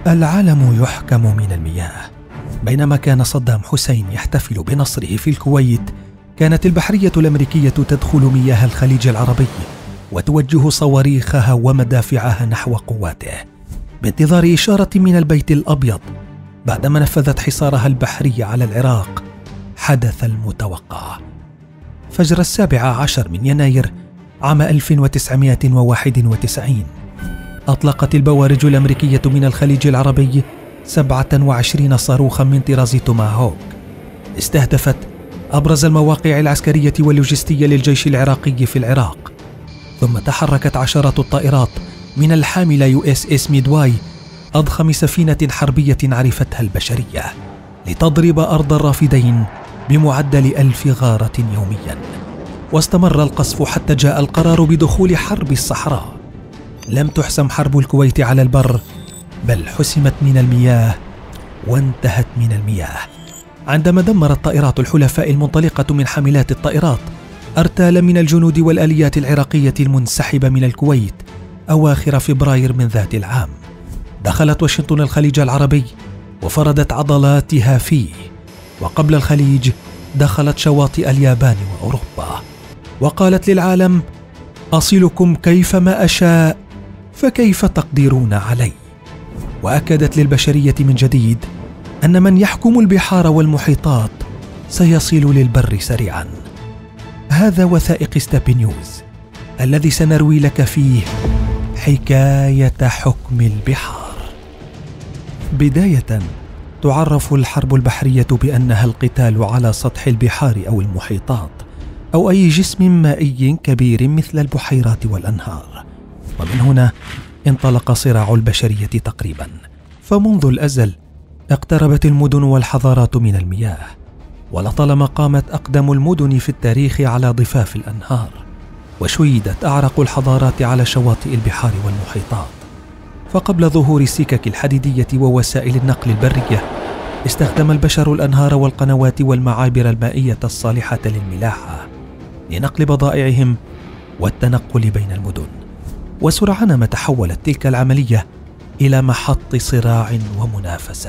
العالم يحكم من المياه. بينما كان صدام حسين يحتفل بنصره في الكويت، كانت البحرية الأمريكية تدخل مياه الخليج العربي وتوجه صواريخها ومدافعها نحو قواته بانتظار إشارة من البيت الأبيض. بعدما نفذت حصارها البحري على العراق حدث المتوقع. فجر 17 من يناير عام 1991 أطلقت البوارج الأمريكية من الخليج العربي 27 صاروخا من طراز توماهوك، استهدفت أبرز المواقع العسكرية واللوجستية للجيش العراقي في العراق. ثم تحركت عشرات الطائرات من الحاملة USS ميدواي، أضخم سفينة حربية عرفتها البشرية، لتضرب أرض الرافدين بمعدل 1000 غارة يوميا. واستمر القصف حتى جاء القرار بدخول حرب الصحراء. لم تحسم حرب الكويت على البر، بل حسمت من المياه وانتهت من المياه، عندما دمرت طائرات الحلفاء المنطلقة من حاملات الطائرات أرتال من الجنود والآليات العراقية المنسحبة من الكويت أواخر فبراير من ذات العام. دخلت واشنطن الخليج العربي وفرضت عضلاتها فيه، وقبل الخليج دخلت شواطئ اليابان وأوروبا، وقالت للعالم: أصلكم كيفما أشاء، فكيف تقدرون علي؟ وأكدت للبشرية من جديد أن من يحكم البحار والمحيطات سيصل للبر سريعا. هذا وثائق ستابي نيوز الذي سنروي لك فيه حكاية حكم البحار. بداية، تعرف الحرب البحرية بأنها القتال على سطح البحار أو المحيطات أو أي جسم مائي كبير مثل البحيرات والأنهار. ومن هنا انطلق صراع البشرية تقريبا، فمنذ الأزل اقتربت المدن والحضارات من المياه، ولطالما قامت أقدم المدن في التاريخ على ضفاف الأنهار، وشيدت أعرق الحضارات على شواطئ البحار والمحيطات. فقبل ظهور السكك الحديدية ووسائل النقل البرية، استخدم البشر الأنهار والقنوات والمعابر المائية الصالحة للملاحة لنقل بضائعهم والتنقل بين المدن. وسرعان ما تحولت تلك العملية إلى محط صراع ومنافسة،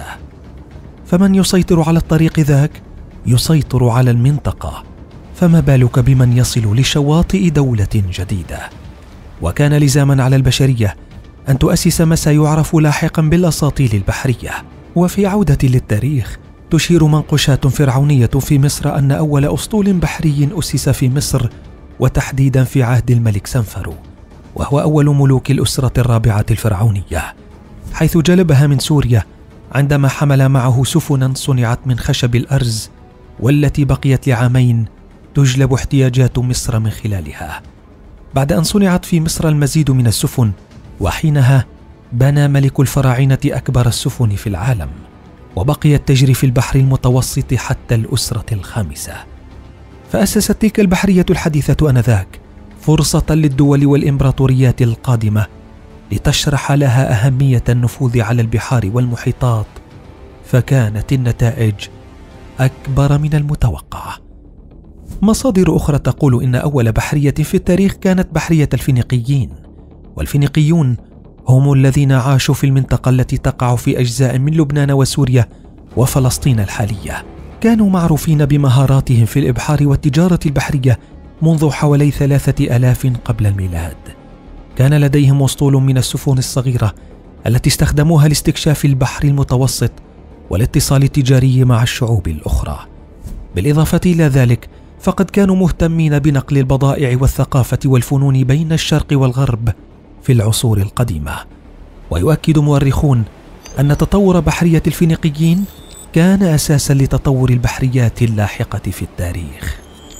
فمن يسيطر على الطريق ذاك يسيطر على المنطقة، فما بالك بمن يصل لشواطئ دولة جديدة. وكان لزاما على البشرية أن تؤسس ما سيعرف لاحقا بالأساطيل البحرية. وفي عودة للتاريخ، تشير منقوشات فرعونية في مصر أن أول أسطول بحري أسس في مصر، وتحديدا في عهد الملك سنفرو، وهو أول ملوك الأسرة الرابعة الفرعونية، حيث جلبها من سوريا عندما حمل معه سفنا صنعت من خشب الأرز، والتي بقيت لعامين تجلب احتياجات مصر من خلالها. بعد أن صنعت في مصر المزيد من السفن، وحينها بنى ملك الفراعنة أكبر السفن في العالم، وبقيت تجري في البحر المتوسط حتى الأسرة الخامسة. فأسست تلك البحرية الحديثة آنذاك فرصة للدول والإمبراطوريات القادمة لتشرح لها أهمية النفوذ على البحار والمحيطات، فكانت النتائج أكبر من المتوقع. مصادر أخرى تقول إن أول بحرية في التاريخ كانت بحرية الفينيقيين، والفينيقيون هم الذين عاشوا في المنطقة التي تقع في أجزاء من لبنان وسوريا وفلسطين الحالية. كانوا معروفين بمهاراتهم في الإبحار والتجارة البحرية منذ حوالي 3000 قبل الميلاد. كان لديهم أسطول من السفن الصغيرة التي استخدموها لاستكشاف البحر المتوسط والاتصال التجاري مع الشعوب الأخرى. بالإضافة إلى ذلك، فقد كانوا مهتمين بنقل البضائع والثقافة والفنون بين الشرق والغرب في العصور القديمة. ويؤكد مؤرخون أن تطور بحرية الفينيقيين كان أساسا لتطور البحريات اللاحقة في التاريخ.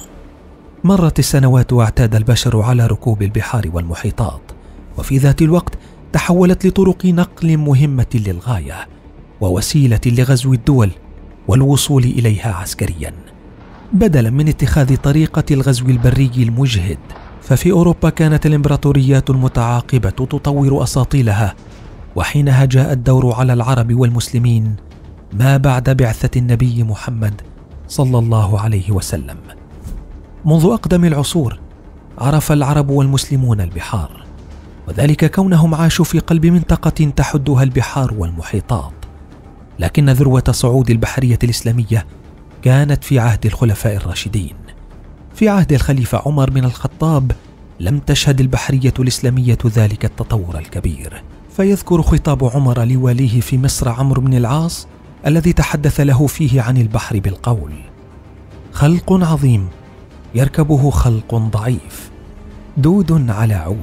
مرت السنوات واعتاد البشر على ركوب البحار والمحيطات، وفي ذات الوقت تحولت لطرق نقل مهمة للغاية ووسيلة لغزو الدول والوصول إليها عسكريا، بدلا من اتخاذ طريقة الغزو البري المجهد. ففي أوروبا كانت الإمبراطوريات المتعاقبة تطور أساطيلها، وحينها جاء الدور على العرب والمسلمين ما بعد بعثة النبي محمد صلى الله عليه وسلم. منذ أقدم العصور عرف العرب والمسلمون البحار، وذلك كونهم عاشوا في قلب منطقة تحدها البحار والمحيطات. لكن ذروة صعود البحرية الإسلامية كانت في عهد الخلفاء الراشدين. في عهد الخليفة عمر بن الخطاب لم تشهد البحرية الإسلامية ذلك التطور الكبير، فيذكر خطاب عمر لواليه في مصر عمرو بن العاص الذي تحدث له فيه عن البحر بالقول: خلق عظيم يركبه خلق ضعيف، دود على عود.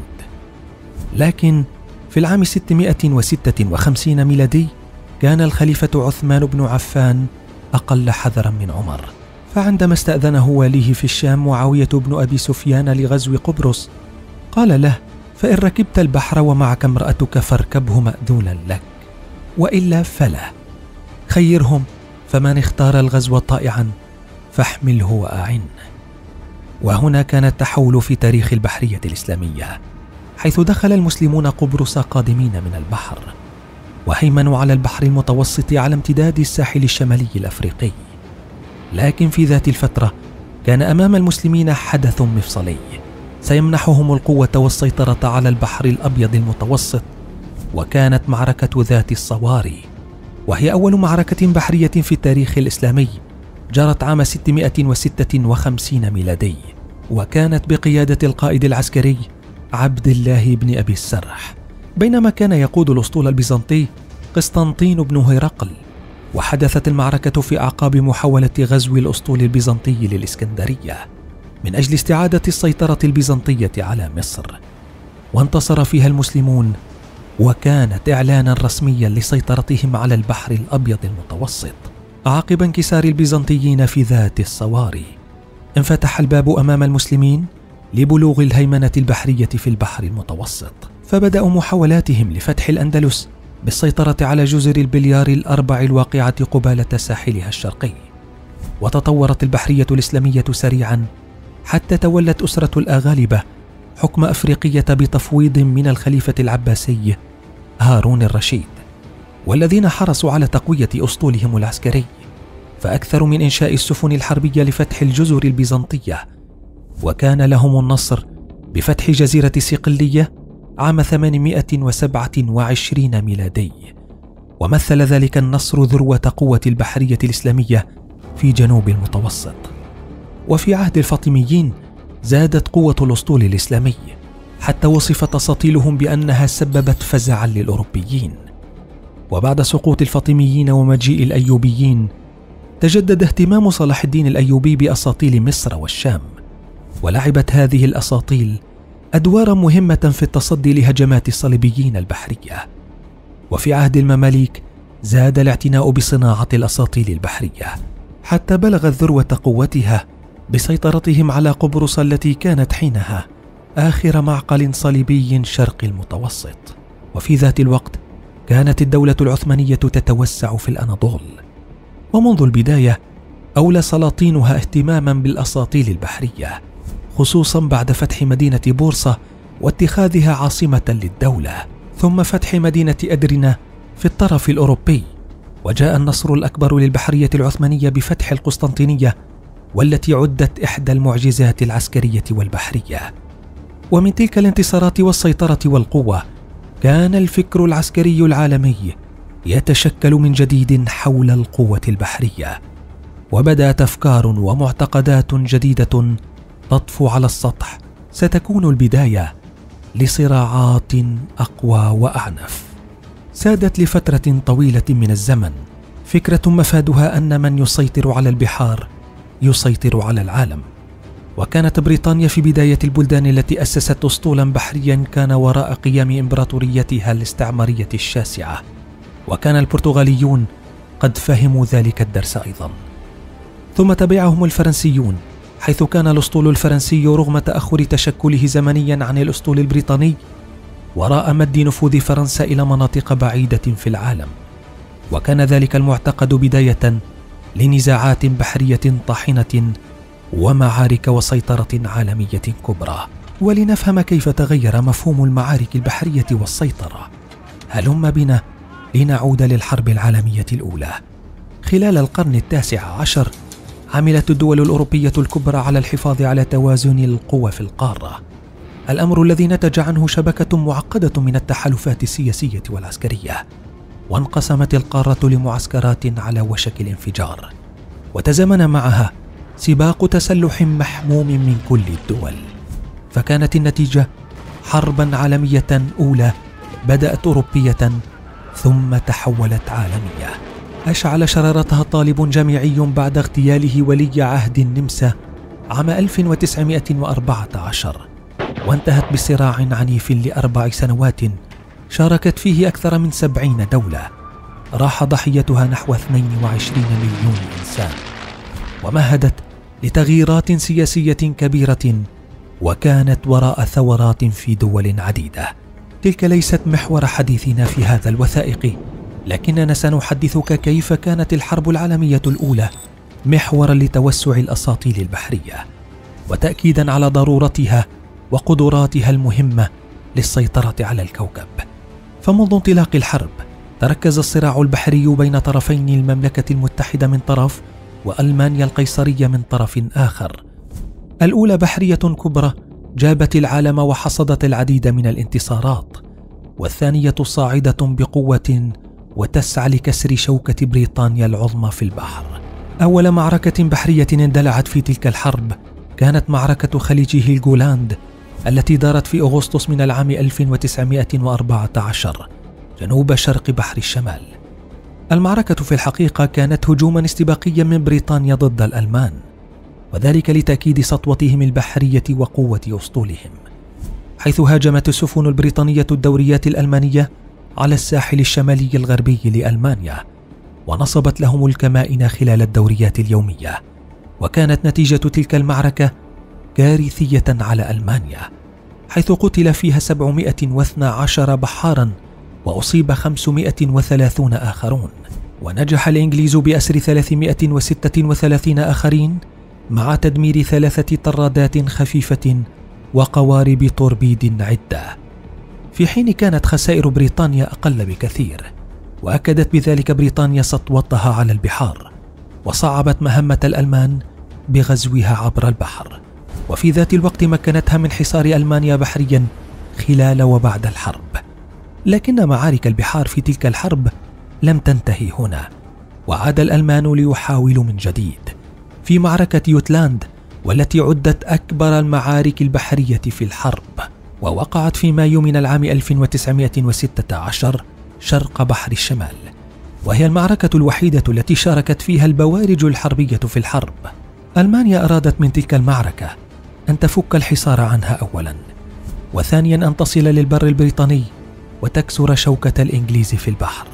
لكن في العام 656 ميلادي كان الخليفة عثمان بن عفان أقل حذرا من عمر، فعندما استأذنه واليه في الشام معاوية بن أبي سفيان لغزو قبرص قال له: فإن ركبت البحر ومعك امرأتك فاركبه مأذونا لك، وإلا فلا، خيرهم، فمن اختار الغزو طائعا فاحمله وأعنه. وهنا كان التحول في تاريخ البحرية الإسلامية، حيث دخل المسلمون قبرص قادمين من البحر، وهيمنوا على البحر المتوسط على امتداد الساحل الشمالي الأفريقي. لكن في ذات الفترة كان أمام المسلمين حدث مفصلي سيمنحهم القوة والسيطرة على البحر الأبيض المتوسط، وكانت معركة ذات الصواري، وهي أول معركة بحرية في التاريخ الإسلامي، جرت عام 656 ميلادي، وكانت بقيادة القائد العسكري عبد الله بن أبي السرح، بينما كان يقود الأسطول البيزنطي قسطنطين بن هرقل. وحدثت المعركة في أعقاب محاولة غزو الأسطول البيزنطي للإسكندرية من أجل استعادة السيطرة البيزنطية على مصر، وانتصر فيها المسلمون، وكانت إعلانا رسميا لسيطرتهم على البحر الأبيض المتوسط. عقب انكسار البيزنطيين في ذات الصواري انفتح الباب أمام المسلمين لبلوغ الهيمنة البحرية في البحر المتوسط، فبدأوا محاولاتهم لفتح الأندلس بالسيطرة على جزر البليار الأربع الواقعة قبالة ساحلها الشرقي. وتطورت البحرية الإسلامية سريعا حتى تولت أسرة الأغالبة حكم أفريقية بتفويض من الخليفة العباسي هارون الرشيد، والذين حرصوا على تقوية أسطولهم العسكري، فأكثروا من إنشاء السفن الحربية لفتح الجزر البيزنطية. وكان لهم النصر بفتح جزيرة صقلية عام 827 ميلادي، ومثل ذلك النصر ذروة قوة البحرية الإسلامية في جنوب المتوسط. وفي عهد الفاطميين زادت قوة الأسطول الإسلامي حتى وصفت أساطيلهم بأنها سببت فزعا للأوروبيين. وبعد سقوط الفاطميين ومجيء الأيوبيين تجدد اهتمام صلاح الدين الأيوبي بأساطيل مصر والشام، ولعبت هذه الأساطيل أدوارا مهمة في التصدي لهجمات الصليبيين البحرية. وفي عهد المماليك زاد الاعتناء بصناعة الأساطيل البحرية حتى بلغت ذروة قوتها بسيطرتهم على قبرص التي كانت حينها آخر معقل صليبي شرق المتوسط. وفي ذات الوقت كانت الدولة العثمانية تتوسع في الأناضول، ومنذ البداية أولى سلاطينها اهتماما بالأساطيل البحرية، خصوصا بعد فتح مدينة بورصة واتخاذها عاصمة للدولة، ثم فتح مدينة أدرنة في الطرف الأوروبي. وجاء النصر الأكبر للبحرية العثمانية بفتح القسطنطينية، والتي عدت إحدى المعجزات العسكرية والبحرية. ومن تلك الانتصارات والسيطرة والقوة كان الفكر العسكري العالمي يتشكل من جديد حول القوة البحرية، وبدأت أفكار ومعتقدات جديدة تطفو على السطح ستكون البداية لصراعات أقوى وأعنف. سادت لفترة طويلة من الزمن فكرة مفادها أن من يسيطر على البحار يسيطر على العالم. وكانت بريطانيا في بداية البلدان التي أسست أسطولا بحريا كان وراء قيام إمبراطوريتها الاستعمارية الشاسعة، وكان البرتغاليون قد فهموا ذلك الدرس أيضا. ثم تبعهم الفرنسيون، حيث كان الأسطول الفرنسي رغم تأخر تشكله زمنيا عن الأسطول البريطاني وراء مد نفوذ فرنسا إلى مناطق بعيدة في العالم. وكان ذلك المعتقد بداية لنزاعات بحرية طاحنة ومعارك وسيطرة عالمية كبرى. ولنفهم كيف تغير مفهوم المعارك البحرية والسيطرة، هلم بنا لنعود للحرب العالمية الأولى. خلال القرن 19 عملت الدول الأوروبية الكبرى على الحفاظ على توازن القوى في القارة، الأمر الذي نتج عنه شبكة معقدة من التحالفات السياسية والعسكرية، وانقسمت القارة لمعسكرات على وشك الانفجار، وتزامن معها سباق تسلح محموم من كل الدول. فكانت النتيجة حربا عالمية أولى بدأت أوروبية ثم تحولت عالمية، أشعل شرارتها طالب جامعي بعد اغتياله ولي عهد النمسا عام 1914، وانتهت بصراع عنيف ل4 سنوات شاركت فيه أكثر من 70 دولة، راح ضحيتها نحو 22 مليون إنسان، ومهدت لتغييرات سياسية كبيرة وكانت وراء ثورات في دول عديدة. تلك ليست محور حديثنا في هذا الوثائقي، لكننا سنحدثك كيف كانت الحرب العالمية الأولى محورا لتوسع الأساطيل البحرية، وتأكيدا على ضرورتها وقدراتها المهمة للسيطرة على الكوكب. فمنذ انطلاق الحرب تركز الصراع البحري بين طرفين، المملكة المتحدة من طرف وألمانيا القيصرية من طرف آخر. الأولى بحرية كبرى جابت العالم وحصدت العديد من الانتصارات، والثانية صاعدة بقوة وتسعى لكسر شوكة بريطانيا العظمى في البحر. أول معركة بحرية اندلعت في تلك الحرب كانت معركة خليج هيلغولاند التي دارت في أغسطس من العام 1914 جنوب شرق بحر الشمال. المعركة في الحقيقة كانت هجوما استباقيا من بريطانيا ضد الألمان، وذلك لتأكيد سطوتهم البحرية وقوة أسطولهم، حيث هاجمت السفن البريطانية الدوريات الألمانية على الساحل الشمالي الغربي لألمانيا، ونصبت لهم الكمائن خلال الدوريات اليومية. وكانت نتيجة تلك المعركة كارثية على ألمانيا، حيث قتل فيها 712 بحارا وأصيب 530 آخرون، ونجح الإنجليز بأسر 336 آخرين مع تدمير 3 طرادات خفيفة وقوارب توربيد عدة، في حين كانت خسائر بريطانيا أقل بكثير، وأكدت بذلك بريطانيا سطوتها على البحار، وصعبت مهمة الألمان بغزوها عبر البحر، وفي ذات الوقت مكنتها من حصار ألمانيا بحريا خلال وبعد الحرب. لكن معارك البحار في تلك الحرب لم تنتهي هنا، وعاد الألمان ليحاولوا من جديد في معركة يوتلاند، والتي عدت أكبر المعارك البحرية في الحرب، ووقعت في مايو من العام 1916 شرق بحر الشمال، وهي المعركة الوحيدة التي شاركت فيها البوارج الحربية في الحرب. ألمانيا أرادت من تلك المعركة أن تفك الحصار عنها أولا، وثانيا أن تصل للبر البريطاني وتكسر شوكة الإنجليز في البحر.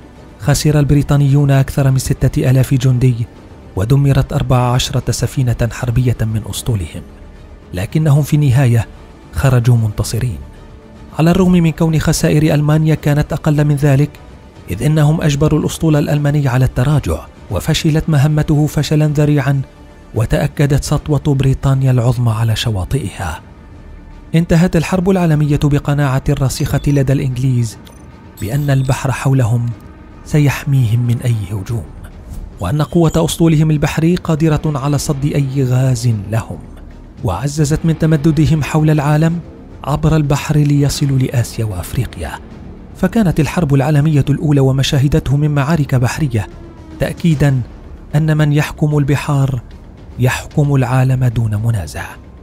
خسر البريطانيون أكثر من 6000 جندي، ودمرت 14 سفينة حربية من أسطولهم، لكنهم في النهاية خرجوا منتصرين، على الرغم من كون خسائر ألمانيا كانت أقل من ذلك، إذ إنهم أجبروا الأسطول الألماني على التراجع، وفشلت مهمته فشلا ذريعا، وتأكدت سطوة بريطانيا العظمى على شواطئها. انتهت الحرب العالمية بقناعة راسخة لدى الإنجليز بأن البحر حولهم سيحميهم من أي هجوم، وأن قوة أسطولهم البحري قادرة على صد أي غاز لهم، وعززت من تمددهم حول العالم عبر البحر ليصلوا لآسيا وأفريقيا. فكانت الحرب العالمية الأولى ومشاهدته من معارك بحرية تأكيدا أن من يحكم البحار يحكم العالم دون منازع.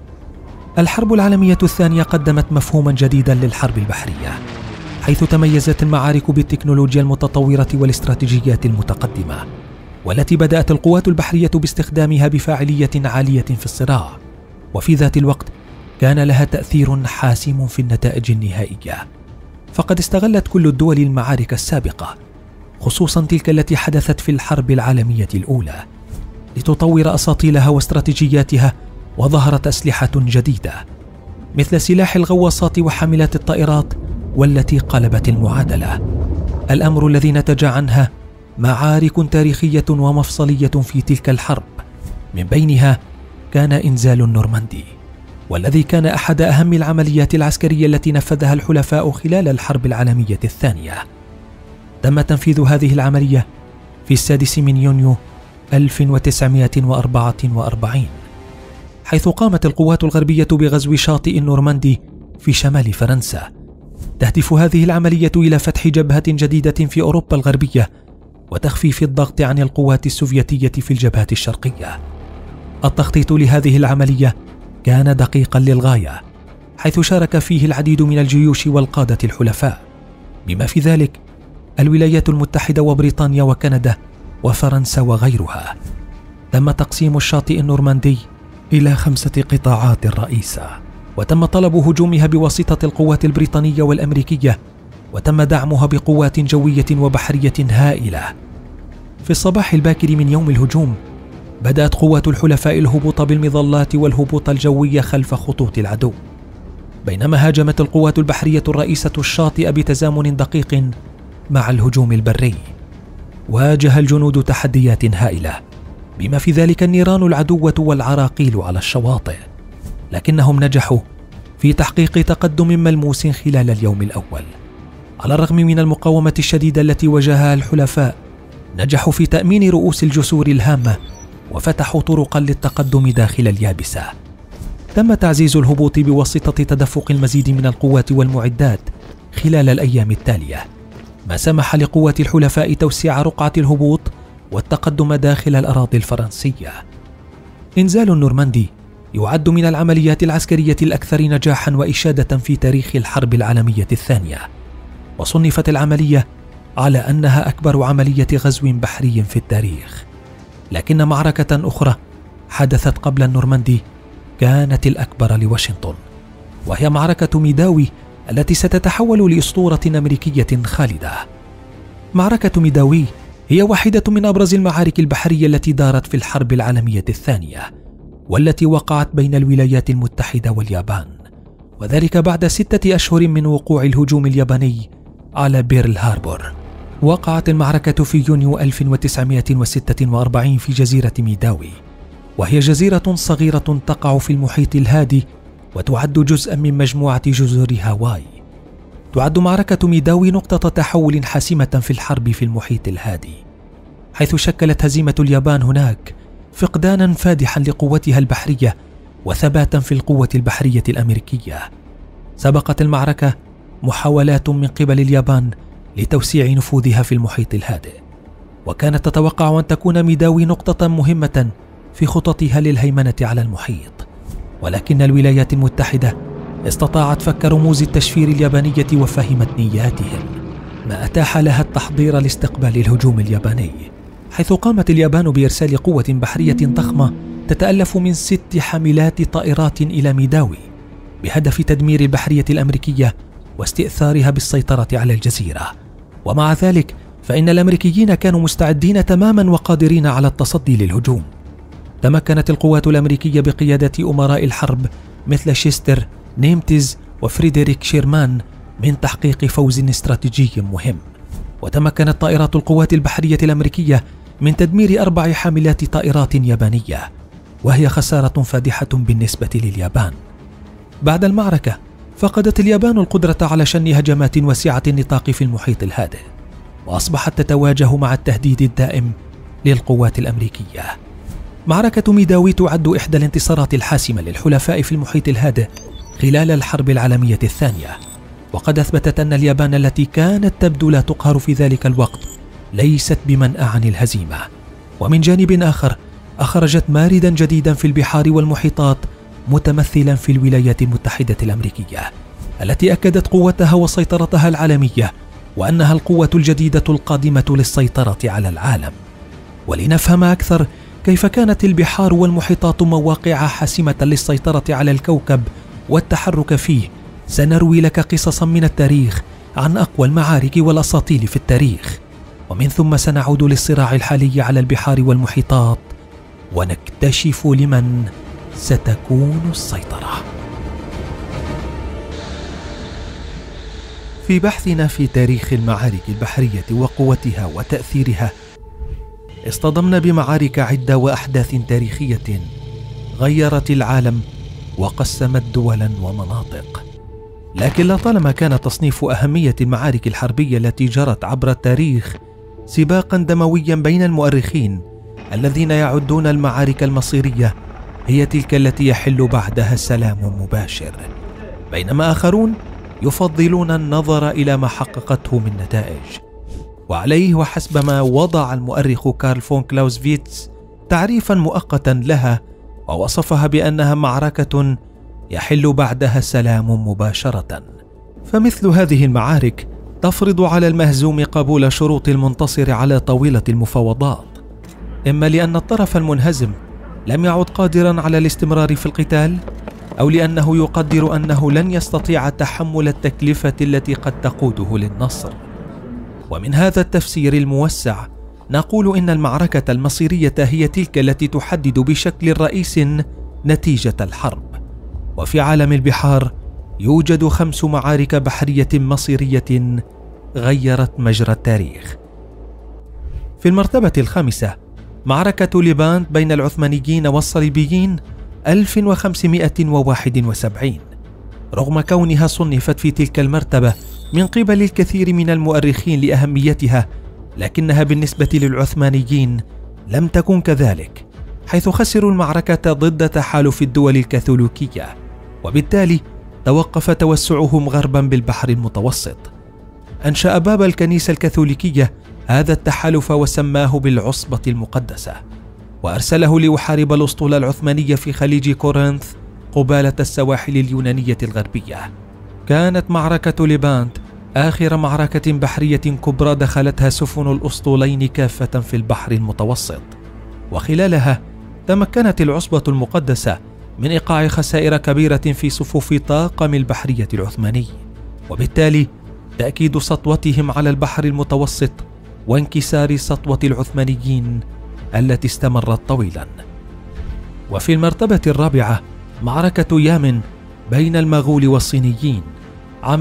الحرب العالمية الثانية قدمت مفهوما جديدا للحرب البحرية، حيث تميزت المعارك بالتكنولوجيا المتطورة والاستراتيجيات المتقدمة، والتي بدأت القوات البحرية باستخدامها بفاعلية عالية في الصراع، وفي ذات الوقت كان لها تأثير حاسم في النتائج النهائية. فقد استغلت كل الدول المعارك السابقة، خصوصا تلك التي حدثت في الحرب العالمية الأولى، لتطور أساطيلها واستراتيجياتها، وظهرت أسلحة جديدة مثل سلاح الغواصات وحاملات الطائرات، والتي قلبت المعادلة، الأمر الذي نتج عنها معارك تاريخية ومفصلية في تلك الحرب، من بينها كان إنزال النورماندي، والذي كان أحد أهم العمليات العسكرية التي نفذها الحلفاء خلال الحرب العالمية الثانية. تم تنفيذ هذه العملية في 6 من يونيو 1944، حيث قامت القوات الغربية بغزو شاطئ النورماندي في شمال فرنسا. تهدف هذه العملية إلى فتح جبهة جديدة في أوروبا الغربية وتخفيف الضغط عن القوات السوفيتية في الجبهة الشرقية. التخطيط لهذه العملية كان دقيقا للغاية، حيث شارك فيه العديد من الجيوش والقادة الحلفاء، بما في ذلك الولايات المتحدة وبريطانيا وكندا وفرنسا وغيرها. تم تقسيم الشاطئ النورماندي إلى 5 قطاعات رئيسة، وتم طلب هجومها بواسطة القوات البريطانية والأمريكية، وتم دعمها بقوات جوية وبحرية هائلة. في الصباح الباكر من يوم الهجوم بدأت قوات الحلفاء الهبوط بالمظلات والهبوط الجوي خلف خطوط العدو، بينما هاجمت القوات البحرية الرئيسة الشاطئ بتزامن دقيق مع الهجوم البري. واجه الجنود تحديات هائلة، بما في ذلك النيران العدوة والعراقيل على الشواطئ، لكنهم نجحوا في تحقيق تقدم ملموس خلال اليوم الأول. على الرغم من المقاومة الشديدة التي واجهها الحلفاء، نجحوا في تأمين رؤوس الجسور الهامة وفتحوا طرقا للتقدم داخل اليابسة. تم تعزيز الهبوط بواسطة تدفق المزيد من القوات والمعدات خلال الأيام التالية، ما سمح لقوات الحلفاء توسيع رقعة الهبوط والتقدم داخل الأراضي الفرنسية. إنزال النورماندي يعد من العمليات العسكرية الأكثر نجاحا وإشادة في تاريخ الحرب العالمية الثانية، وصنفت العملية على أنها أكبر عملية غزو بحري في التاريخ. لكن معركة أخرى حدثت قبل النورماندي كانت الأكبر لواشنطن، وهي معركة ميداوي التي ستتحول لأسطورة أمريكية خالدة. معركة ميداوي هي واحدة من أبرز المعارك البحرية التي دارت في الحرب العالمية الثانية، والتي وقعت بين الولايات المتحدة واليابان، وذلك بعد 6 أشهر من وقوع الهجوم الياباني على بيرل هاربور. وقعت المعركة في يونيو 1946 في جزيرة ميداوي، وهي جزيرة صغيرة تقع في المحيط الهادي وتعد جزءا من مجموعة جزر هاواي. تعد معركة ميداوي نقطة تحول حاسمة في الحرب في المحيط الهادي، حيث شكلت هزيمة اليابان هناك فقدانا فادحا لقوتها البحرية وثباتا في القوة البحرية الأمريكية. سبقت المعركة محاولات من قبل اليابان لتوسيع نفوذها في المحيط الهادئ، وكانت تتوقع أن تكون ميداوي نقطة مهمة في خططها للهيمنة على المحيط، ولكن الولايات المتحدة استطاعت فك رموز التشفير اليابانية وفهمت نياتهم، ما أتاح لها التحضير لاستقبال الهجوم الياباني، حيث قامت اليابان بإرسال قوة بحرية ضخمة تتألف من 6 حاملات طائرات إلى ميداوي بهدف تدمير البحرية الأمريكية واستئثارها بالسيطرة على الجزيرة. ومع ذلك فإن الأمريكيين كانوا مستعدين تماما وقادرين على التصدي للهجوم. تمكنت القوات الأمريكية بقيادة أمراء الحرب مثل شيستر، نيمتز وفريدريك شيرمان من تحقيق فوز استراتيجي مهم، وتمكنت طائرات القوات البحرية الأمريكية من تدمير 4 حاملات طائرات يابانية، وهي خسارة فادحة بالنسبة لليابان. بعد المعركة فقدت اليابان القدرة على شن هجمات واسعة النطاق في المحيط الهادئ، وأصبحت تتواجه مع التهديد الدائم للقوات الأمريكية. معركة ميداوي تعد إحدى الانتصارات الحاسمة للحلفاء في المحيط الهادئ خلال الحرب العالمية الثانية، وقد أثبتت أن اليابان التي كانت تبدو لا تقهر في ذلك الوقت ليست بمنأى عن الهزيمة. ومن جانب آخر أخرجت ماردا جديدا في البحار والمحيطات متمثلا في الولايات المتحدة الأمريكية، التي أكدت قوتها وسيطرتها العالمية، وأنها القوة الجديدة القادمة للسيطرة على العالم. ولنفهم أكثر كيف كانت البحار والمحيطات مواقع حاسمة للسيطرة على الكوكب والتحرك فيه، سنروي لك قصصا من التاريخ عن أقوى المعارك والأساطيل في التاريخ، ومن ثم سنعود للصراع الحالي على البحار والمحيطات ونكتشف لمن ستكون السيطرة. في بحثنا في تاريخ المعارك البحرية وقوتها وتأثيرها، اصطدمنا بمعارك عدة وأحداث تاريخية غيرت العالم وقسمت دولا ومناطق، لكن لطالما كان تصنيف أهمية المعارك الحربية التي جرت عبر التاريخ سباقا دمويا بين المؤرخين الذين يعدون المعارك المصيرية هي تلك التي يحل بعدها السلام مباشر. بينما آخرون يفضلون النظر إلى ما حققته من نتائج. وعليه وحسب ما وضع المؤرخ كارل فون كلاوزفيتس تعريفا مؤقتا لها ووصفها بأنها معركة يحل بعدها السلام مباشرة. فمثل هذه المعارك تفرض على المهزوم قبول شروط المنتصر على طاولة المفاوضات، إما لأن الطرف المنهزم لم يعد قادرا على الاستمرار في القتال، أو لأنه يقدر أنه لن يستطيع تحمل التكلفة التي قد تقوده للنصر. ومن هذا التفسير الموسع نقول إن المعركة المصيرية هي تلك التي تحدد بشكل رئيس نتيجة الحرب. وفي عالم البحار يوجد 5 معارك بحرية مصيرية غيرت مجرى التاريخ. في المرتبة الخامسة معركة ليبانت بين العثمانيين والصليبيين 1571. رغم كونها صنفت في تلك المرتبة من قبل الكثير من المؤرخين لأهميتها، لكنها بالنسبة للعثمانيين لم تكن كذلك، حيث خسروا المعركة ضد تحالف الدول الكاثوليكية، وبالتالي توقف توسعهم غربا بالبحر المتوسط. أنشأ بابا الكنيسة الكاثوليكية هذا التحالف وسماه بالعصبة المقدسة، وأرسله ليحارب الأسطول العثماني في خليج كورنث قبالة السواحل اليونانية الغربية. كانت معركة ليبانت آخر معركة بحرية كبرى دخلتها سفن الأسطولين كافة في البحر المتوسط، وخلالها تمكنت العصبة المقدسة من إيقاع خسائر كبيرة في صفوف طاقم البحرية العثماني، وبالتالي تأكيد سطوتهم على البحر المتوسط وانكسار سطوة العثمانيين التي استمرت طويلا. وفي المرتبة الرابعة معركة يامن بين المغول والصينيين عام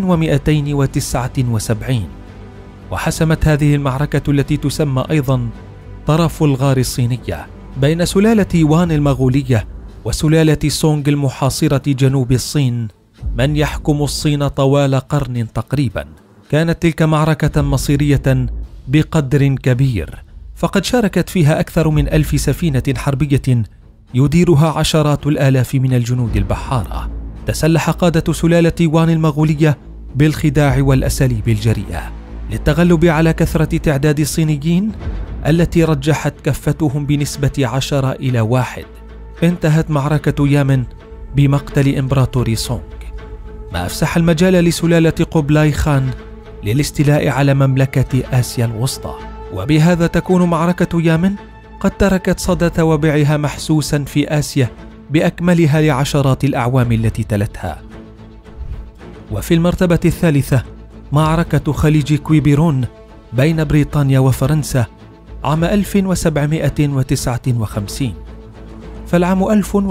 1279، وحسمت هذه المعركة التي تسمى أيضا طرف الغار الصينية بين سلالة وان المغولية وسلالة سونغ المحاصرة جنوب الصين من يحكم الصين طوال قرن تقريبا. كانت تلك معركة مصيرية بقدر كبير، فقد شاركت فيها أكثر من 1000 سفينة حربية يديرها عشرات الآلاف من الجنود البحارة. تسلح قادة سلالة وان المغولية بالخداع والأساليب الجريئة للتغلب على كثرة تعداد الصينيين التي رجحت كفتهم بنسبة 10-1. انتهت معركة يامن بمقتل إمبراطور سونغ، ما أفسح المجال لسلالة قبلاي خان للاستيلاء على مملكة آسيا الوسطى. وبهذا تكون معركة يامن قد تركت صدى توابعها محسوسا في آسيا بأكملها لعشرات الأعوام التي تلتها. وفي المرتبة الثالثة معركة خليج كويبيرون بين بريطانيا وفرنسا عام 1759. فالعام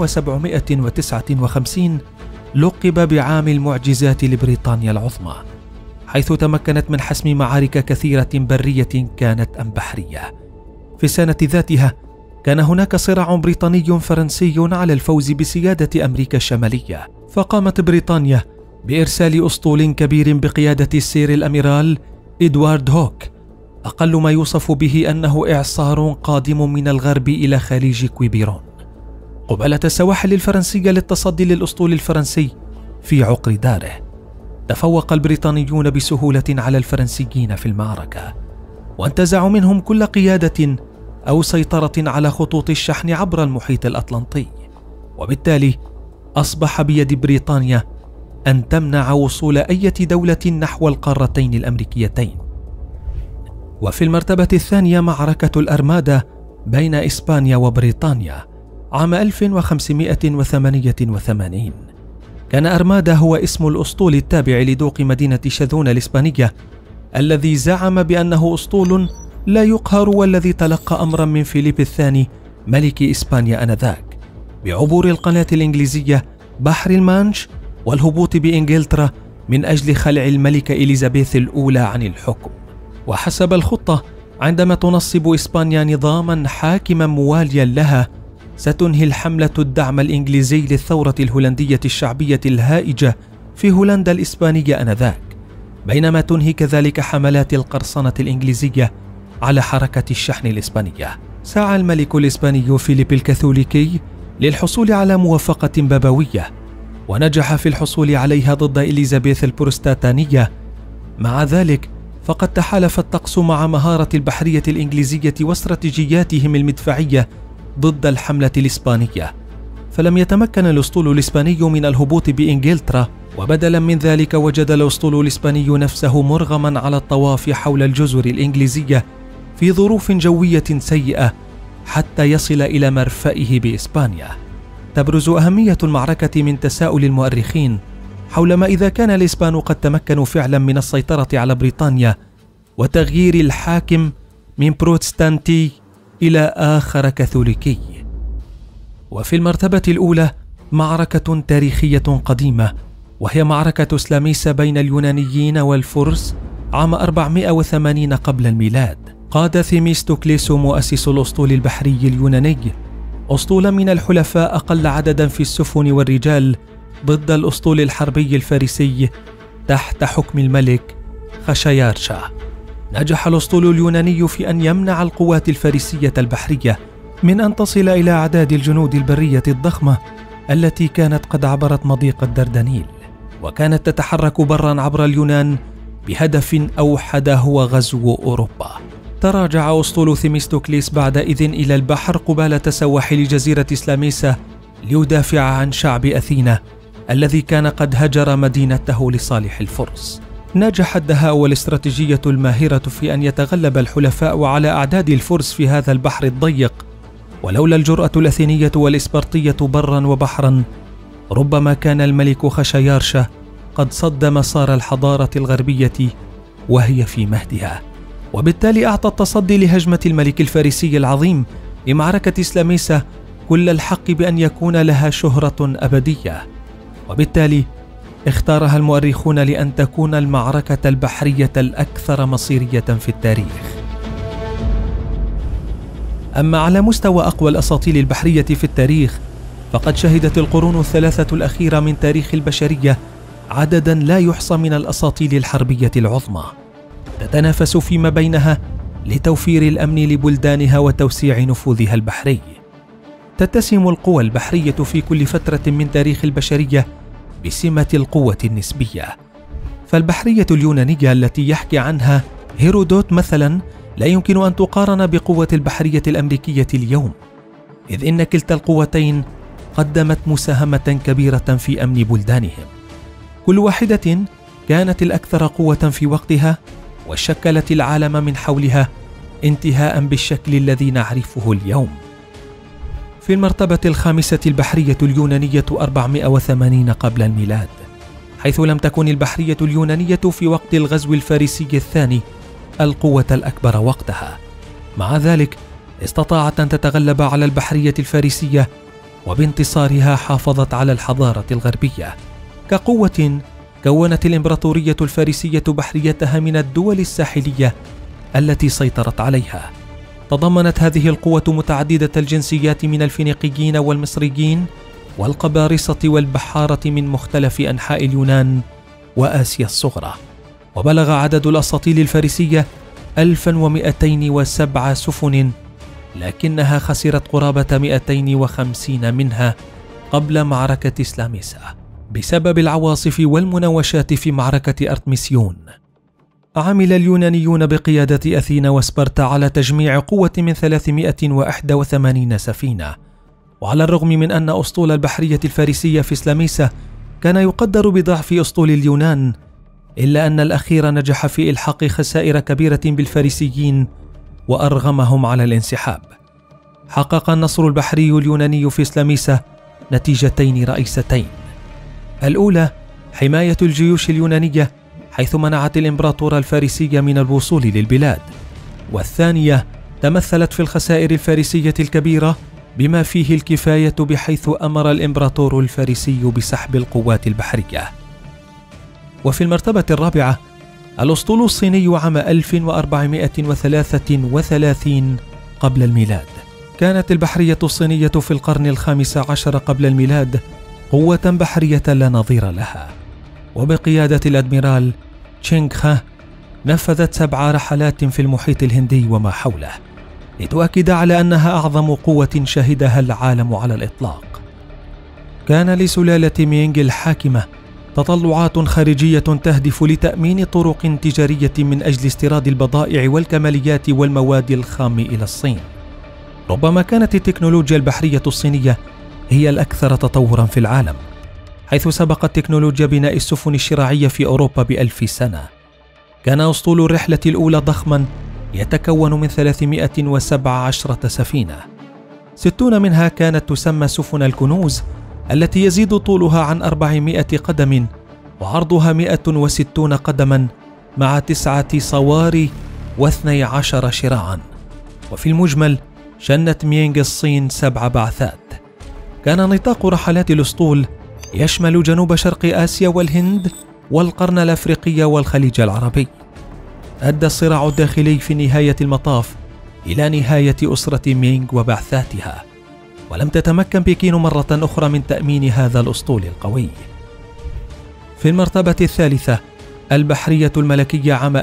1759 لقب بعام المعجزات لبريطانيا العظمى، حيث تمكنت من حسم معارك كثيرة برية كانت أم بحرية. في السنة ذاتها كان هناك صراع بريطاني فرنسي على الفوز بسيادة أمريكا الشمالية، فقامت بريطانيا بإرسال أسطول كبير بقيادة السير الأميرال إدوارد هوك، أقل ما يوصف به أنه إعصار قادم من الغرب إلى خليج كويبيرون قبالة السواحل الفرنسية للتصدي للأسطول الفرنسي في عقر داره. تفوق البريطانيون بسهولة على الفرنسيين في المعركة، وانتزعوا منهم كل قيادة أو سيطرة على خطوط الشحن عبر المحيط الأطلنطي، وبالتالي أصبح بيد بريطانيا أن تمنع وصول أي دولة نحو القارتين الأمريكيتين. وفي المرتبة الثانية معركة الأرمادا بين إسبانيا وبريطانيا عام 1588. كان أرمادا هو اسم الأسطول التابع لدوق مدينة شاذون الإسبانية الذي زعم بأنه أسطول لا يقهر، والذي تلقى أمرا من فيليب الثاني ملك إسبانيا آنذاك بعبور القناة الإنجليزية بحر المانش والهبوط بإنجلترا من أجل خلع الملكة إليزابيث الأولى عن الحكم. وحسب الخطة، عندما تنصب إسبانيا نظاما حاكما مواليا لها، ستنهي الحملة الدعم الإنجليزي للثورة الهولندية الشعبية الهائجة في هولندا الإسبانية آنذاك، بينما تنهي كذلك حملات القرصنة الإنجليزية على حركة الشحن الإسبانية. سعى الملك الإسباني فيليب الكاثوليكي للحصول على موافقة بابوية، ونجح في الحصول عليها ضد إليزابيث البروستاتانية. مع ذلك فقد تحالف الطقس مع مهارة البحرية الإنجليزية واستراتيجياتهم المدفعية ضد الحملة الإسبانية، فلم يتمكن الأسطول الإسباني من الهبوط بإنجلترا، وبدلا من ذلك وجد الأسطول الإسباني نفسه مرغما على الطواف حول الجزر الإنجليزية في ظروف جوية سيئة حتى يصل إلى مرفئه بإسبانيا. تبرز أهمية المعركة من تساؤل المؤرخين حول ما إذا كان الإسبان قد تمكنوا فعلا من السيطرة على بريطانيا وتغيير الحاكم من بروتستانتي إلى آخر كاثوليكي. وفي المرتبة الأولى معركة تاريخية قديمة، وهي معركة سلاميسا بين اليونانيين والفرس عام 480 قبل الميلاد. قاد ثيميستوكليس مؤسس الأسطول البحري اليوناني أسطولا من الحلفاء أقل عددا في السفن والرجال ضد الأسطول الحربي الفارسي تحت حكم الملك خشيارشا. نجح الأسطول اليوناني في أن يمنع القوات الفارسية البحرية من أن تصل إلى أعداد الجنود البرية الضخمة التي كانت قد عبرت مضيق الدردنيل، وكانت تتحرك برا عبر اليونان بهدف أوحد هو غزو أوروبا. تراجع أسطول ثيميستوكليس بعدئذ إلى البحر قبالة سواحل جزيرة سلاميسا ليدافع عن شعب أثينا الذي كان قد هجر مدينته لصالح الفرس. نجح الدهاء والاستراتيجية الماهرة في أن يتغلب الحلفاء على أعداد الفرس في هذا البحر الضيق، ولولا الجرأة الأثينية والإسبرطية برا وبحرا ربما كان الملك خشيارشا قد صد مسار الحضارة الغربية وهي في مهدها، وبالتالي أعطى التصدي لهجمة الملك الفارسي العظيم لمعركة سلاميسا كل الحق بأن يكون لها شهرة أبدية، وبالتالي اختارها المؤرخون لأن تكون المعركة البحرية الأكثر مصيرية في التاريخ. أما على مستوى أقوى الأساطيل البحرية في التاريخ، فقد شهدت القرون الثلاثة الأخيرة من تاريخ البشرية عددا لا يحصى من الأساطيل الحربية العظمى، تتنافس فيما بينها لتوفير الأمن لبلدانها وتوسيع نفوذها البحري. تتسم القوى البحرية في كل فترة من تاريخ البشرية بسمة القوة النسبية، فالبحرية اليونانية التي يحكي عنها هيرودوت مثلا لا يمكن أن تقارن بقوة البحرية الأمريكية اليوم، إذ إن كلتا القوتين قدمت مساهمة كبيرة في أمن بلدانهم. كل واحدة كانت الأكثر قوة في وقتها وشكلت العالم من حولها انتهاء بالشكل الذي نعرفه اليوم. في المرتبة الخامسة البحرية اليونانية 480 قبل الميلاد، حيث لم تكن البحرية اليونانية في وقت الغزو الفارسي الثاني القوة الأكبر وقتها. مع ذلك استطاعت أن تتغلب على البحرية الفارسية، وبانتصارها حافظت على الحضارة الغربية. كقوة كونت الإمبراطورية الفارسية بحريتها من الدول الساحلية التي سيطرت عليها. تضمنت هذه القوة متعددة الجنسيات من الفينيقيين والمصريين والقبارصة والبحارة من مختلف أنحاء اليونان وآسيا الصغرى، وبلغ عدد الأساطيل الفارسية 1207 سفن، لكنها خسرت قرابة 250 منها قبل معركة سلاميسا بسبب العواصف والمناوشات في معركة أرتميسيون. عمل اليونانيون بقيادة أثينا وسبارتا على تجميع قوة من 381 سفينة، وعلى الرغم من أن أسطول البحرية الفارسية في سلاميسا كان يقدر بضعف أسطول اليونان، إلا أن الأخير نجح في إلحاق خسائر كبيرة بالفارسيين وأرغمهم على الانسحاب. حقق النصر البحري اليوناني في سلاميسا نتيجتين رئيستين: الأولى حماية الجيوش اليونانية حيث منعت الإمبراطور الفارسي من الوصول للبلاد، والثانية تمثلت في الخسائر الفارسية الكبيرة بما فيه الكفاية، بحيث أمر الإمبراطور الفارسي بسحب القوات البحرية. وفي المرتبة الرابعة الأسطول الصيني عام 1433 قبل الميلاد. كانت البحرية الصينية في القرن الخامس عشر قبل الميلاد قوة بحرية لا نظير لها، وبقيادة الأدميرال تشينغ خا نفذت 7 رحلات في المحيط الهندي وما حوله لتؤكد على أنها أعظم قوة شهدها العالم على الإطلاق. كان لسلالة مينغ الحاكمة تطلعات خارجية تهدف لتأمين طرق تجارية من أجل استيراد البضائع والكماليات والمواد الخام إلى الصين. ربما كانت التكنولوجيا البحرية الصينية هي الأكثر تطورا في العالم، حيث سبقت تكنولوجيا بناء السفن الشراعية في أوروبا ب1000 سنة. كان أسطول الرحلة الأولى ضخما يتكون من 317 سفينة، 60 منها كانت تسمى سفن الكنوز، التي يزيد طولها عن 400 قدم وعرضها 160 قدما مع 9 صواري و12 شراعا. وفي المجمل شنت مينغ الصين 7 بعثات. كان نطاق رحلات الأسطول يشمل جنوب شرق آسيا والهند والقرن الأفريقي والخليج العربي. أدى الصراع الداخلي في نهاية المطاف إلى نهاية أسرة مينغ وبعثاتها، ولم تتمكن بكين مرة أخرى من تأمين هذا الأسطول القوي. في المرتبة الثالثة البحرية الملكية عام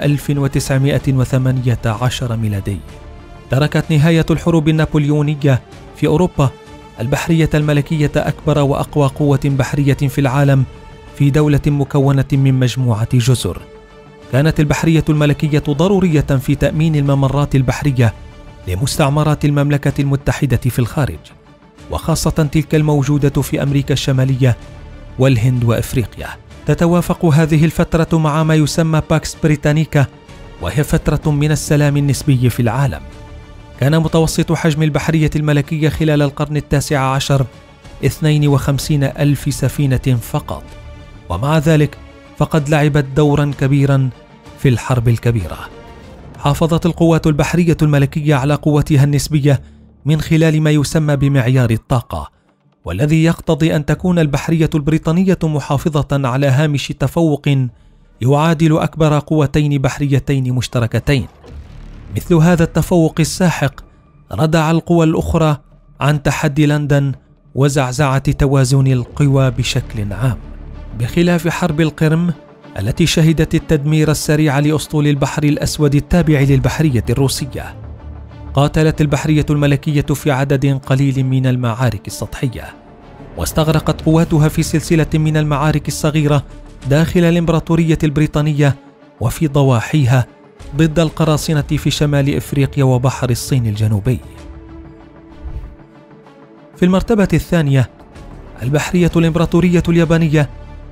1918 ميلادي. تركت نهاية الحروب النابليونية في أوروبا البحرية الملكية أكبر وأقوى قوة بحرية في العالم في دولة مكونة من مجموعة جزر. كانت البحرية الملكية ضرورية في تأمين الممرات البحرية لمستعمرات المملكة المتحدة في الخارج، وخاصة تلك الموجودة في أمريكا الشمالية والهند وأفريقيا. تتوافق هذه الفترة مع ما يسمى باكس بريتانيكا، وهي فترة من السلام النسبي في العالم. كان متوسط حجم البحرية الملكية خلال القرن ال19 52,000 سفينة فقط، ومع ذلك فقد لعبت دورا كبيرا في الحرب الكبيرة. حافظت القوات البحرية الملكية على قوتها النسبية من خلال ما يسمى بمعيار الطاقة، والذي يقتضي أن تكون البحرية البريطانية محافظة على هامش تفوق يعادل أكبر قوتين بحريتين مشتركتين. مثل هذا التفوق الساحق ردع القوى الأخرى عن تحدي لندن وزعزعة توازن القوى بشكل عام. بخلاف حرب القرم التي شهدت التدمير السريع لأسطول البحر الأسود التابع للبحرية الروسية، قاتلت البحرية الملكية في عدد قليل من المعارك السطحية، واستغرقت قواتها في سلسلة من المعارك الصغيرة داخل الإمبراطورية البريطانية وفي ضواحيها ضد القراصنة في شمال إفريقيا وبحر الصين الجنوبي. في المرتبة الثانية البحرية الإمبراطورية اليابانية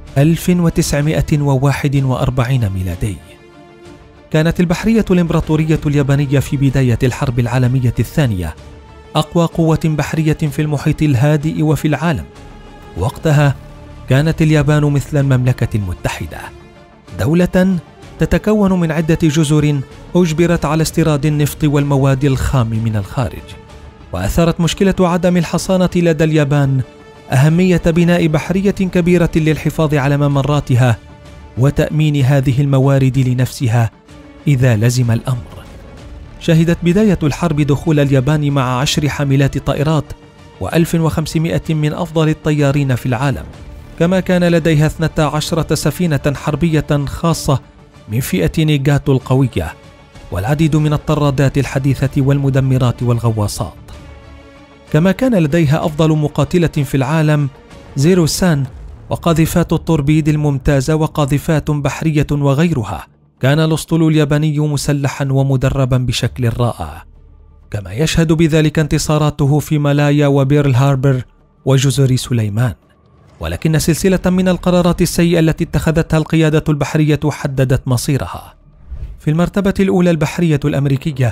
1941 ميلادي. كانت البحرية الإمبراطورية اليابانية في بداية الحرب العالمية الثانية أقوى قوة بحرية في المحيط الهادئ وفي العالم. وقتها كانت اليابان مثل المملكة المتحدة، دولة تتكون من عدة جزر أجبرت على استيراد النفط والمواد الخام من الخارج. وأثارت مشكلة عدم الحصانة لدى اليابان أهمية بناء بحرية كبيرة للحفاظ على ممراتها وتأمين هذه الموارد لنفسها إذا لزم الأمر. شهدت بداية الحرب دخول اليابان مع 10 حاملات طائرات و1500 من أفضل الطيارين في العالم، كما كان لديها 12 سفينة حربية خاصة من فئة نيغاتو القوية، والعديد من الطرادات الحديثة والمدمرات والغواصات. كما كان لديها أفضل مقاتلة في العالم زيرو سان، وقاذفات التوربيد الممتازة وقاذفات بحرية وغيرها. كان الأسطول الياباني مسلحا ومدربا بشكل رائع، كما يشهد بذلك انتصاراته في مالايا وبيرل هاربر وجزر سليمان. ولكن سلسلة من القرارات السيئة التي اتخذتها القيادة البحرية حددت مصيرها. في المرتبة الأولى البحرية الأمريكية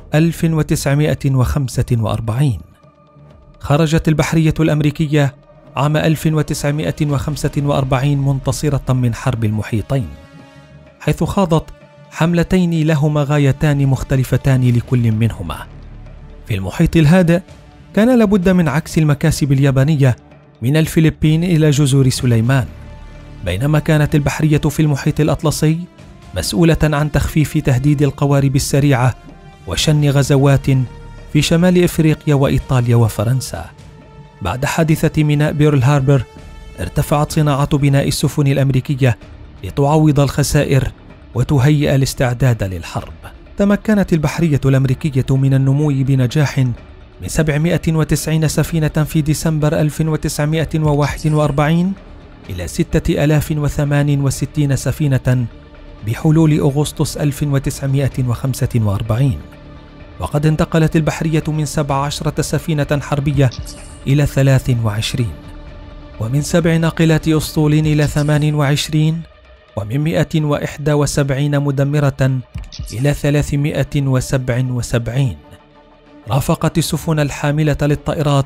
1945. خرجت البحرية الأمريكية عام 1945 منتصرة من حرب المحيطين، حيث خاضت حملتين لهما غايتان مختلفتان لكل منهما. في المحيط الهادئ كان لابد من عكس المكاسب اليابانية من الفلبين إلى جزر سليمان، بينما كانت البحرية في المحيط الأطلسي مسؤولة عن تخفيف تهديد القوارب السريعة وشن غزوات في شمال إفريقيا وإيطاليا وفرنسا. بعد حادثة ميناء بيرل هاربر ارتفعت صناعة بناء السفن الأمريكية لتعوض الخسائر وتهيئ الاستعداد للحرب. تمكنت البحرية الأمريكية من النمو بنجاح من 790 سفينة في ديسمبر 1941 إلى 6068 سفينة بحلول أغسطس 1945، وقد انتقلت البحرية من 17 سفينة حربية إلى 23، ومن 7 ناقلات أسطول إلى 28، ومن 171 مدمرة إلى 377. رافقت السفن الحاملة للطائرات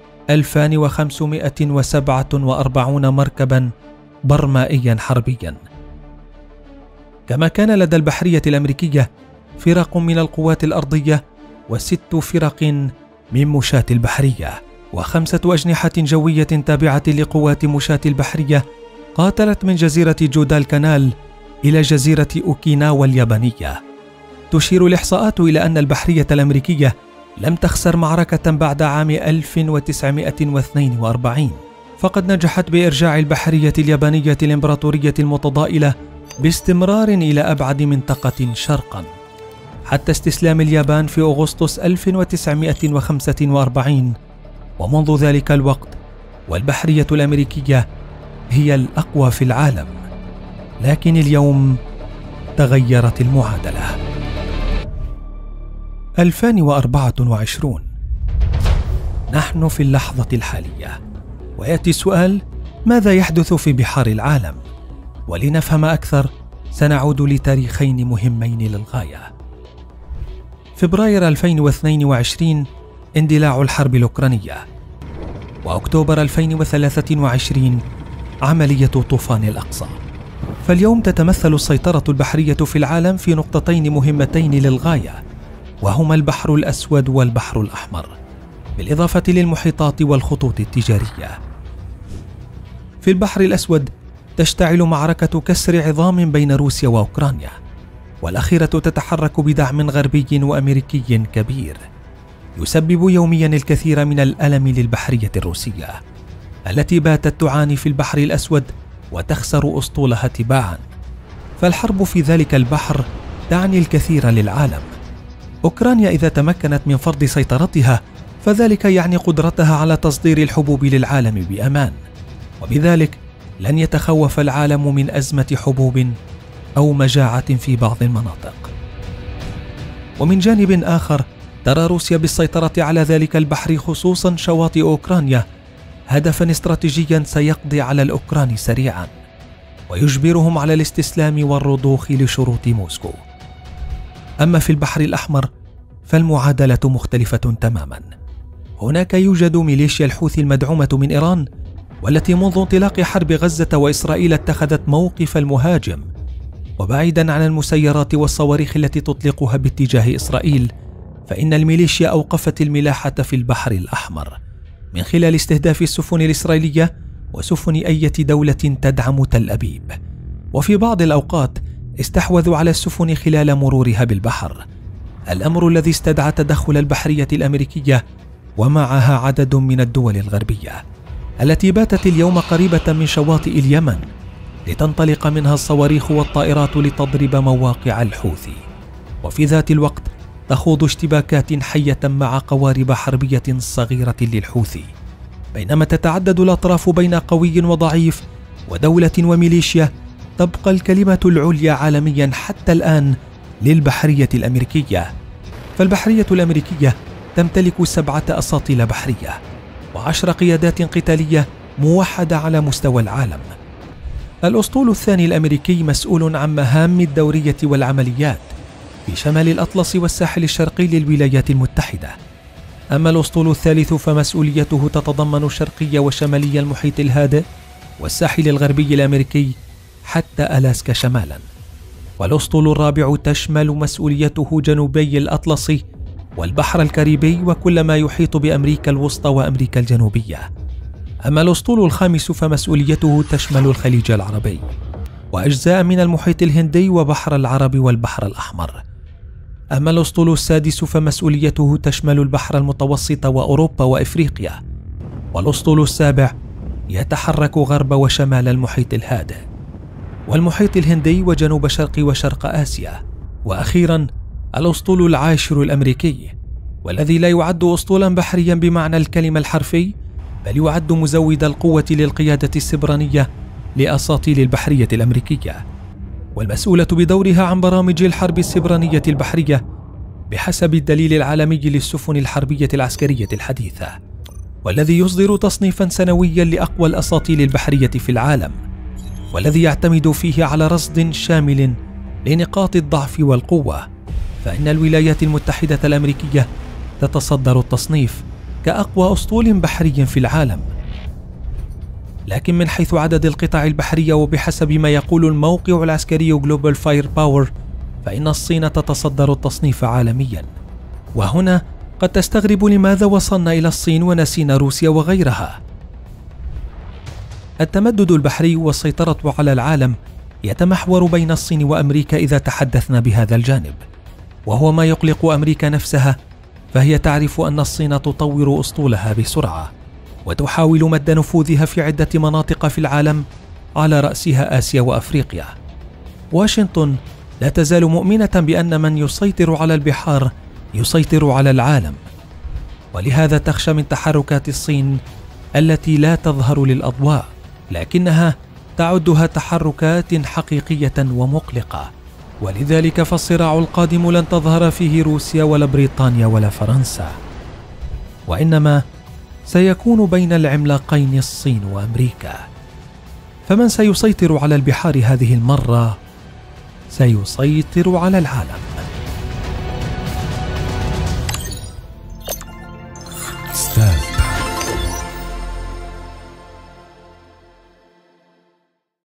2547 مركبا برمائيا حربيا. كما كان لدى البحرية الأمريكية فرق من القوات الأرضية و6 فرق من مشاة البحرية و5 أجنحة جوية تابعة لقوات مشاة البحرية قاتلت من جزيرة جودالكانال إلى جزيرة أوكيناوا اليابانية. تشير الإحصاءات إلى أن البحرية الأمريكية لم تخسر معركة بعد عام 1942، فقد نجحت بإرجاع البحرية اليابانية الإمبراطورية المتضائلة باستمرار إلى أبعد منطقة شرقا، حتى استسلام اليابان في أغسطس 1945. ومنذ ذلك الوقت والبحرية الأمريكية هي الأقوى في العالم. لكن اليوم تغيرت المعادلة. 2024 نحن في اللحظة الحالية، ويأتي السؤال: ماذا يحدث في بحار العالم؟ ولنفهم أكثر سنعود لتاريخين مهمين للغاية. فبراير 2022 اندلاع الحرب الأوكرانية، وأكتوبر 2023 عملية طوفان الأقصى. فاليوم تتمثل السيطرة البحرية في العالم في نقطتين مهمتين للغاية، وهما البحر الأسود والبحر الأحمر، بالإضافة للمحيطات والخطوط التجارية. في البحر الأسود تشتعل معركة كسر عظام بين روسيا وأوكرانيا، والأخيرة تتحرك بدعم غربي وأمريكي كبير، يسبب يوميا الكثير من الألم للبحرية الروسية التي باتت تعاني في البحر الأسود وتخسر أسطولها تباعا. فالحرب في ذلك البحر تعني الكثير للعالم. أوكرانيا إذا تمكنت من فرض سيطرتها فذلك يعني قدرتها على تصدير الحبوب للعالم بأمان، وبذلك لن يتخوف العالم من أزمة حبوب أو مجاعة في بعض المناطق. ومن جانب آخر ترى روسيا بالسيطرة على ذلك البحر خصوصا شواطئ أوكرانيا هدفا استراتيجيا سيقضي على الأوكران سريعا ويجبرهم على الاستسلام والرضوخ لشروط موسكو. أما في البحر الأحمر فالمعادلة مختلفة تماما. هناك يوجد ميليشيا الحوثي المدعومة من إيران، والتي منذ انطلاق حرب غزة وإسرائيل اتخذت موقف المهاجم، وبعيدا عن المسيرات والصواريخ التي تطلقها باتجاه إسرائيل، فإن الميليشيا أوقفت الملاحة في البحر الأحمر من خلال استهداف السفن الإسرائيلية وسفن أي دولة تدعم تل أبيب، وفي بعض الأوقات استحوذوا على السفن خلال مرورها بالبحر، الأمر الذي استدعى تدخل البحرية الأمريكية ومعها عدد من الدول الغربية التي باتت اليوم قريبة من شواطئ اليمن لتنطلق منها الصواريخ والطائرات لتضرب مواقع الحوثي، وفي ذات الوقت تخوض اشتباكات حية مع قوارب حربية صغيرة للحوثي، بينما تتعدد الأطراف بين قوي وضعيف ودولة وميليشيا. تبقى الكلمة العليا عالميا حتى الآن للبحرية الأمريكية، فالبحرية الأمريكية تمتلك 7 أساطيل بحرية و10 قيادات قتالية موحدة على مستوى العالم. الأسطول الثاني الأمريكي مسؤول عن مهام الدورية والعمليات في شمال الأطلس والساحل الشرقي للولايات المتحدة. أما الأسطول الثالث فمسؤوليته تتضمن شرقي وشمالي المحيط الهادئ والساحل الغربي الأمريكي حتى ألاسكا شمالا. والأسطول الرابع تشمل مسؤوليته جنوبي الأطلس والبحر الكاريبي وكل ما يحيط بأمريكا الوسطى وأمريكا الجنوبية. أما الأسطول الخامس فمسؤوليته تشمل الخليج العربي وأجزاء من المحيط الهندي وبحر العرب والبحر الأحمر. أما الأسطول السادس فمسؤوليته تشمل البحر المتوسط وأوروبا وإفريقيا. والأسطول السابع يتحرك غرب وشمال المحيط الهادئ والمحيط الهندي وجنوب شرق وشرق آسيا. وأخيرا الأسطول العاشر الأمريكي والذي لا يعد أسطولا بحريا بمعنى الكلمة الحرفي، بل يعد مزود القوة للقيادة السبرانية لأساطيل البحرية الأمريكية، والمسؤولة بدورها عن برامج الحرب السبرانية البحرية بحسب الدليل العالمي للسفن الحربية العسكرية الحديثة، والذي يصدر تصنيفا سنويا لأقوى الأساطيل البحرية في العالم، والذي يعتمد فيه على رصد شامل لنقاط الضعف والقوة. فإن الولايات المتحدة الأمريكية تتصدر التصنيف كأقوى أسطول بحري في العالم، لكن من حيث عدد القطع البحرية وبحسب ما يقول الموقع العسكري جلوبال فاير باور، فإن الصين تتصدر التصنيف عالميا. وهنا قد تستغرب لماذا وصلنا إلى الصين ونسينا روسيا وغيرها. التمدد البحري والسيطرة على العالم يتمحور بين الصين وأمريكا إذا تحدثنا بهذا الجانب، وهو ما يقلق أمريكا نفسها، فهي تعرف أن الصين تطور أسطولها بسرعة وتحاول مد نفوذها في عدة مناطق في العالم، على رأسها آسيا وأفريقيا. واشنطن لا تزال مؤمنة بأن من يسيطر على البحار يسيطر على العالم، ولهذا تخشى من تحركات الصين التي لا تظهر للأضواء، لكنها تعدها تحركات حقيقية ومقلقة. ولذلك فالصراع القادم لن تظهر فيه روسيا ولا بريطانيا ولا فرنسا، وإنما سيكون بين العملاقين الصين وأمريكا. فمن سيسيطر على البحار هذه المرة؟ سيسيطر على العالم.